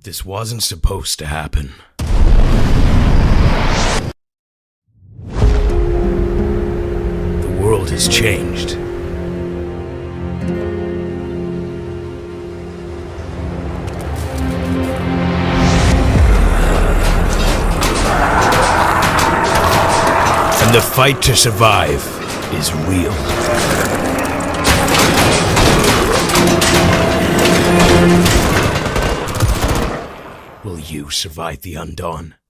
This wasn't supposed to happen. The world has changed. And the fight to survive is real. Will you survive the Undawn?